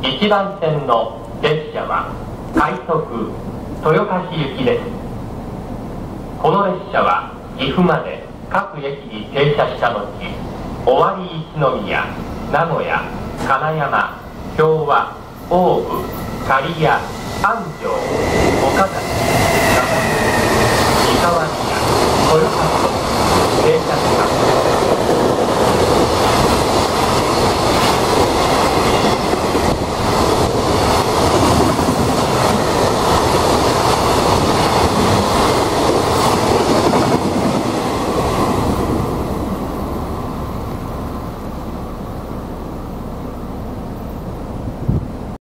1番線の列車は快速豊橋行きです。この列車は岐阜まで各駅に停車した後、尾張一宮、名古屋、金山、昭和、大府、刈谷、安城、岡崎、長野、三河宮、豊橋